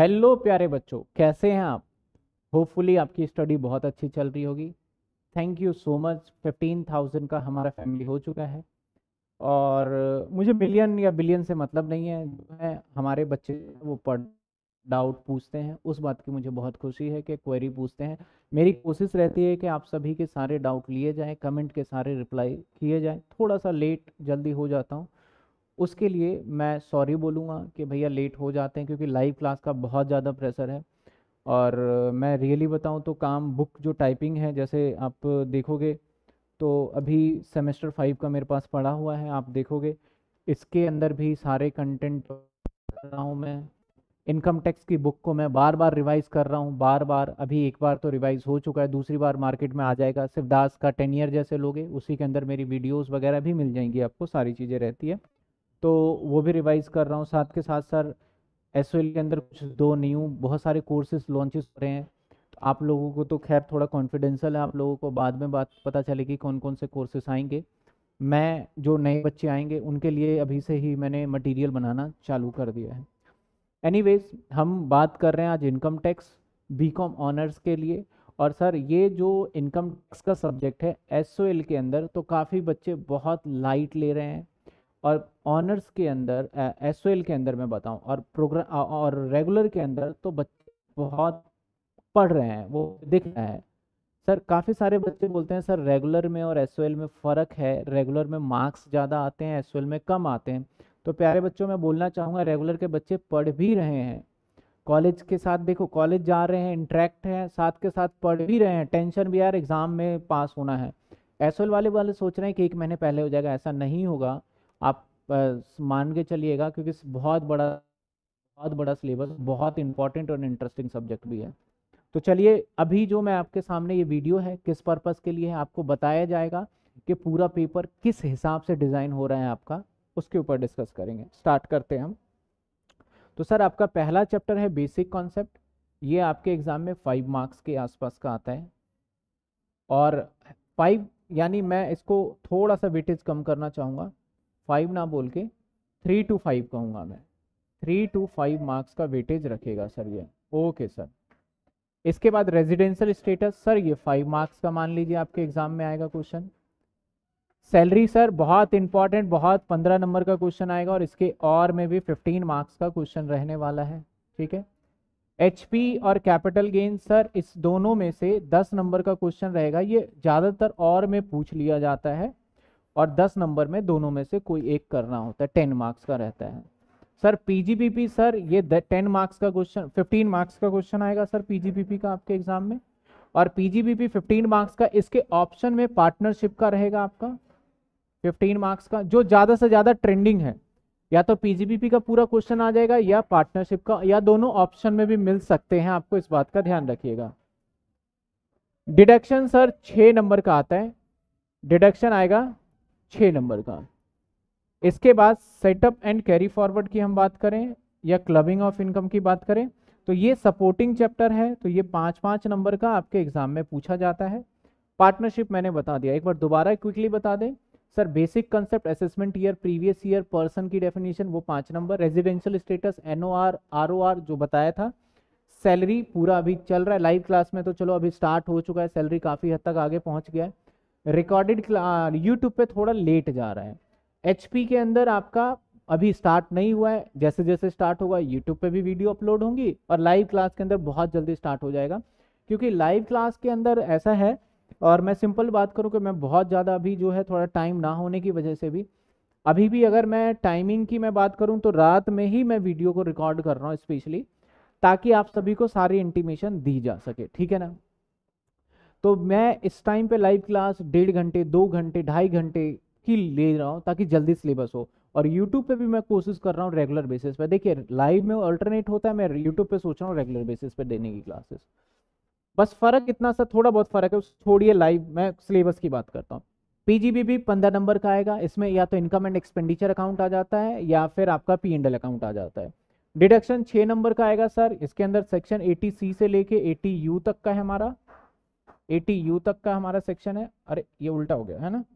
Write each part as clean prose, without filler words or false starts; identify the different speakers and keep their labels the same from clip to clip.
Speaker 1: Hello प्यारे बच्चों, कैसे हैं आप। होपफुली आपकी स्टडी बहुत अच्छी चल रही होगी। Thank you so much. 15,000 का हमारा फैमिली हो चुका है। और मुझे मिलियन या बिलियन से मतलब नहीं है। जो है हमारे बच्चे वो पढ़ डाउट पूछते हैं, उस बात की मुझे बहुत खुशी है कि क्वेरी पूछते हैं। मेरी कोशिश रहती है कि आप सभी के सारे डाउट लिए जाएं, कमेंट के सारे रिप्लाई किए जाएं। थोड़ा सा लेट जल्दी हो जाता हूँ, उसके लिए मैं सॉरी बोलूँगा कि भैया लेट हो जाते हैं, क्योंकि लाइव क्लास का बहुत ज़्यादा प्रेशर है। और मैं रियली बताऊँ तो काम बुक जो टाइपिंग है, जैसे आप देखोगे तो अभी सेमेस्टर 5 का मेरे पास पड़ा हुआ है, आप देखोगे इसके अंदर भी सारे कंटेंट कर रहा हूँ मैं। इनकम टैक्स की बुक को मैं बार बार रिवाइज कर रहा हूँ, बार बार। अभी एक बार तो रिवाइज हो चुका है, दूसरी बार मार्केट में आ जाएगा। शिवदास का 10 ईयर जैसे लोगे, उसी के अंदर मेरी वीडियोस वगैरह भी मिल जाएंगी, आपको सारी चीज़ें रहती है। तो वो भी रिवाइज कर रहा हूँ। साथ के साथ सर एसओएल के अंदर कुछ दो न्यू बहुत सारे कोर्सेज लॉन्चेस हो रहे हैं। तो आप लोगों को तो खैर थोड़ा कॉन्फिडेंशियल है, आप लोगों को बाद में बात पता चलेगी कौन कौन से कोर्सेज आएंगे। मैं जो नए बच्चे आएंगे उनके लिए अभी से ही मैंने मटेरियल बनाना चालू कर दिया है। एनीवेज, हम बात कर रहे हैं आज इनकम टैक्स बीकॉम ऑनर्स के लिए। और सर ये जो इनकम टैक्स का सब्जेक्ट है एसओएल के अंदर, तो काफ़ी बच्चे बहुत लाइट ले रहे हैं। और ऑनर्स के अंदर एसओएल के अंदर मैं बताऊं, और प्रोग्राम और रेगुलर के अंदर तो बच्चे बहुत पढ़ रहे हैं, वो दिख रहा है। सर काफ़ी सारे बच्चे बोलते हैं सर रेगुलर में और एसओएल में फ़र्क है, रेगुलर में मार्क्स ज़्यादा आते हैं, एसओएल में कम आते हैं। तो प्यारे बच्चों, मैं बोलना चाहूँगा रेगुलर के बच्चे पढ़ भी रहे हैं, कॉलेज के साथ देखो, कॉलेज जा रहे हैं, इंटरेक्ट हैं, साथ के साथ पढ़ भी रहे हैं। टेंशन भी यार एग्ज़ाम में पास होना है। एसओएल वाले वाले सोच रहे हैं कि 1 महीने पहले हो जाएगा, ऐसा नहीं होगा। आप मान के चलिएगा, क्योंकि बहुत बड़ा सिलेबस, बहुत इंपॉर्टेंट और इंटरेस्टिंग सब्जेक्ट भी है। तो चलिए, अभी जो मैं आपके सामने ये वीडियो है किस पर्पस के लिए है आपको बताया जाएगा, कि पूरा पेपर किस हिसाब से डिज़ाइन हो रहा है आपका, उसके ऊपर डिस्कस करेंगे। स्टार्ट करते हैं हम। तो सर आपका पहला चैप्टर है बेसिक कॉन्सेप्ट। ये आपके एग्जाम में 5 मार्क्स के आसपास का आता है। और 5 यानी मैं इसको थोड़ा सा वेटेज कम करना चाहूँगा, 5 ना बोल के 3 to 5 कहूँगा मैं। 3 to 5 मार्क्स का वेटेज रखेगा सर ये। Okay sir. इसके बाद रेजिडेंशियल स्टेटस, सर ये 5 मार्क्स का मान लीजिए आपके एग्जाम में आएगा क्वेश्चन। सैलरी सर बहुत इंपॉर्टेंट, बहुत 15 नंबर का क्वेश्चन आएगा, और इसके और में भी 15 मार्क्स का क्वेश्चन रहने वाला है। ठीक है। एचपी और कैपिटल गेन, सर इस दोनों में से 10 नंबर का क्वेश्चन रहेगा। ये ज़्यादातर और में पूछ लिया जाता है, और 10 नंबर में दोनों में से कोई एक करना होता है, 10 मार्क्स का रहता है। सर पीजीबीपी, सर ये 10 मार्क्स का क्वेश्चन, 15 मार्क्स का क्वेश्चन आएगा सर पीजीबीपी का आपके एग्जाम में। और पीजीबीपी 15 मार्क्स का, इसके ऑप्शन में पार्टनरशिप का रहेगा आपका 15 मार्क्स का, जो ज़्यादा से ज़्यादा ट्रेंडिंग है। या तो पीजीबीपी का पूरा क्वेश्चन आ जाएगा, या पार्टनरशिप का, या दोनों ऑप्शन में भी मिल सकते हैं, आपको इस बात का ध्यान रखिएगा। डिडक्शन सर 6 नंबर का आता है, डिडक्शन आएगा 6 नंबर का। इसके बाद सेटअप एंड कैरी फॉरवर्ड की हम बात करें, या क्लबिंग ऑफ इनकम की बात करें, तो ये सपोर्टिंग चैप्टर है, तो ये 5-5 नंबर का आपके एग्जाम में पूछा जाता है। पार्टनरशिप मैंने बता दिया, एक बार दोबारा क्विकली बता दें। Sir basic concept, assessment year, previous year, person की डेफिनेशन, वो 5 नंबर। रेजिडेंशियल स्टेटस, एनओआर, आरओआर जो बताया था। सैलरी पूरा अभी चल रहा है लाइव क्लास में, तो चलो अभी स्टार्ट हो चुका है, सैलरी काफ़ी हद तक आगे पहुंच गया है। रिकॉर्डेड यूट्यूब पे थोड़ा लेट जा रहा है। एचपी के अंदर आपका अभी स्टार्ट नहीं हुआ है, जैसे जैसे स्टार्ट होगा यूट्यूब पे भी वीडियो अपलोड होंगी, और लाइव क्लास के अंदर बहुत जल्दी स्टार्ट हो जाएगा। क्योंकि लाइव क्लास के अंदर ऐसा है, और मैं सिंपल बात करूं कि मैं बहुत ज़्यादा अभी जो है थोड़ा टाइम ना होने की वजह से भी, अभी भी अगर मैं टाइमिंग की मैं बात करूं तो रात में ही मैं वीडियो को रिकॉर्ड कर रहा हूं स्पेशली, ताकि आप सभी को सारी इंटीमेशन दी जा सके। ठीक है ना। तो मैं इस टाइम पे लाइव क्लास 1.5 घंटे, 2 घंटे, 2.5 घंटे की ले रहा हूँ, ताकि जल्दी सिलेबस हो। और यूट्यूब पे भी मैं कोशिश कर रहा हूँ रेगुलर बेसिस पे। देखिए लाइव में अल्टरनेट होता है, मैं यूट्यूब पे सोच रहा हूँ रेगुलर बेसिस पे देने की क्लासेस। बस फर्क इतना सा, थोड़ा बहुत फर्क है, छोड़िए लाइव, मैं सिलेबस की बात करता हूँ। पीजीबीबी 15 नंबर का आएगा, इसमें या तो इनकम एंड एक्सपेंडिचर अकाउंट आ जाता है, या फिर आपका P&L अकाउंट आ जाता है। डिडक्शन 6 नंबर का आएगा सर, इसके अंदर सेक्शन 80C से लेके 80U तक का है हमारा। 80U तक का हमारा सेक्शन है, अरे ये उल्टा हो गया है ना,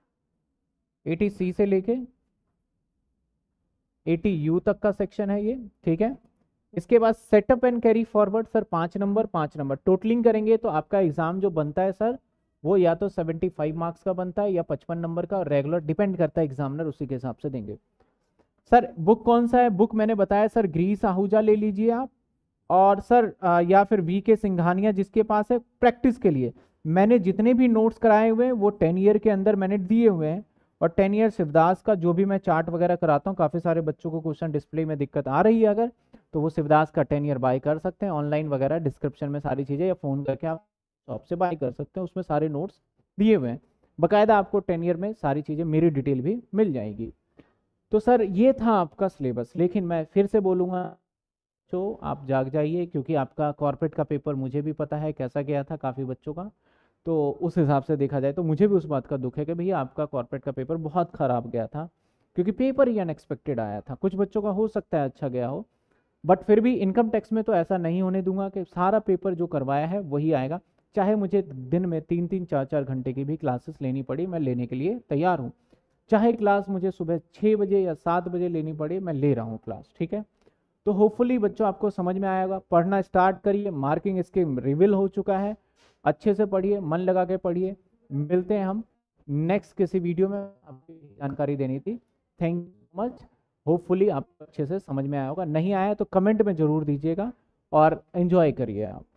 Speaker 1: 80C से लेके 80U तक का सेक्शन है ये। ठीक है। इसके बाद setup and carry forward sir 5 number totalling करेंगे तो आपका एग्जाम जो बनता है सर वो या तो 75 मार्क्स का बनता है या 55 नंबर का, रेगुलर डिपेंड करता है, एग्जामिनर उसी के हिसाब से देंगे। सर बुक कौन सा है? बुक मैंने बताया सर ग्रीस आहूजा ले लीजिए आप, और सर या फिर वी के सिंघानिया जिसके पास है। प्रैक्टिस के लिए मैंने जितने भी नोट्स कराए हुए हैं वो 10 ईयर के अंदर मैंने दिए हुए हैं, और 10 ईयर शिवदास का जो भी मैं चार्ट वगैरह कराता हूँ, काफ़ी सारे बच्चों को क्वेश्चन डिस्प्ले में दिक्कत आ रही है अगर, तो वो शिवदास का 10 ईयर बाय कर सकते हैं ऑनलाइन वगैरह, डिस्क्रिप्शन में सारी चीज़ें, या फ़ोन करके आप शॉप से बाय कर सकते हैं, उसमें सारे नोट्स दिए हुए हैं बाकायदा, आपको 10 ईयर में सारी चीज़ें मेरी डिटेल भी मिल जाएगी। तो सर ये था आपका सिलेबस, लेकिन मैं फिर से बोलूँगा तो आप जाग जाइए, क्योंकि आपका कॉर्पोरेट का पेपर मुझे भी पता है कैसा गया था काफ़ी बच्चों का, तो उस हिसाब से देखा जाए तो मुझे भी उस बात का दुख है कि भैया आपका कॉर्पोरेट का पेपर बहुत ख़राब गया था, क्योंकि पेपर ही अनएक्सपेक्टेड आया था। कुछ बच्चों का हो सकता है अच्छा गया हो, बट फिर भी इनकम टैक्स में तो ऐसा नहीं होने दूंगा कि सारा पेपर जो करवाया है वही आएगा, चाहे मुझे दिन में 3-3 4-4 घंटे की भी क्लासेस लेनी पड़ी, मैं लेने के लिए तैयार हूँ। चाहे क्लास मुझे सुबह 6 बजे या 7 बजे लेनी पड़े, मैं ले रहा हूँ क्लास, ठीक है। तो होपफुली बच्चों आपको समझ में आएगा, पढ़ना स्टार्ट करिए, मार्किंग स्कीम रिवील हो चुका है, अच्छे से पढ़िए, मन लगा के पढ़िए। मिलते हैं हम नेक्स्ट किसी वीडियो में, आपको जानकारी देनी थी। थैंक यू मच, होपफुली आपको अच्छे से समझ में आया होगा, नहीं आया तो कमेंट में ज़रूर दीजिएगा, और एंजॉय करिए आप।